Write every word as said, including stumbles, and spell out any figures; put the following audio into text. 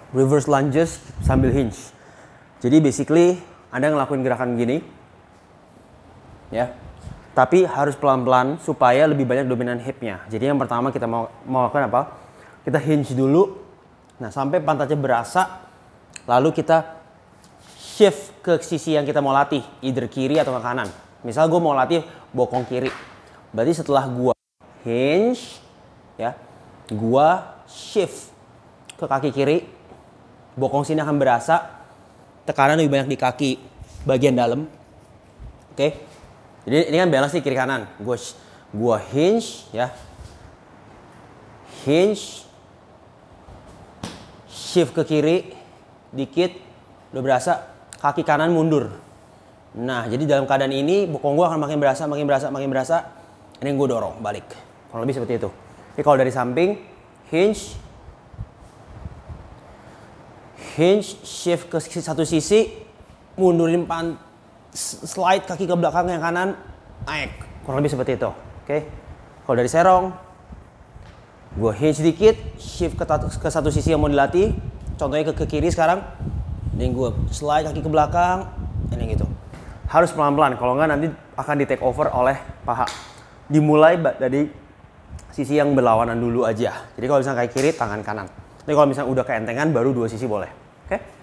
reverse lunges sambil hinge. Jadi basically Anda ngelakuin gerakan gini, ya. Tapi harus pelan-pelan supaya lebih banyak dominan hipnya. Jadi yang pertama kita mau mau lakukan apa? Kita hinge dulu. Nah sampai pantatnya berasa, lalu kita shift ke sisi yang kita mau latih, either kiri atau ke kanan. Misal gue mau latih bokong kiri, berarti setelah gue hinge, ya, gue shift ke kaki kiri. Bokong sini akan berasa, tekanan lebih banyak di kaki bagian dalam. Oke. Okay? Jadi ini kan balance nih kiri kanan. Gue gua hinge, ya. Hinge. Shift ke kiri dikit, udah berasa, kaki kanan mundur. Nah, jadi dalam keadaan ini bokong gue akan makin berasa, makin berasa, makin berasa. Ini gue dorong balik. Kurang lebih seperti itu. Tapi kalau dari samping, hinge, hinge, shift ke satu sisi, mundurin pan, slide kaki ke belakang yang kanan, naik. Kurang lebih seperti itu. Oke. Okay? Kalau dari serong, gue hinge dikit, shift ke, ke satu sisi yang mau dilatih. Contohnya ke, ke kiri sekarang. Ini gue slide kaki ke belakang, ini gitu. Harus pelan-pelan, kalau nggak nanti akan di take over oleh paha. Dimulai dari sisi yang berlawanan dulu aja. Jadi kalau misalnya kayak kiri, tangan kanan. Tapi kalau misalnya udah keentengan, baru dua sisi boleh. Oke? Okay?